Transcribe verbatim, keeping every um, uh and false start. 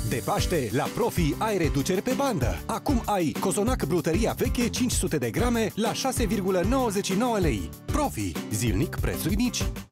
De Paște, la Profi ai reduceri pe bandă. Acum ai cozonac brutăria veche cinci sute de grame la șase virgulă nouăzeci și nouă lei. Profi. Zilnic prețuri mici.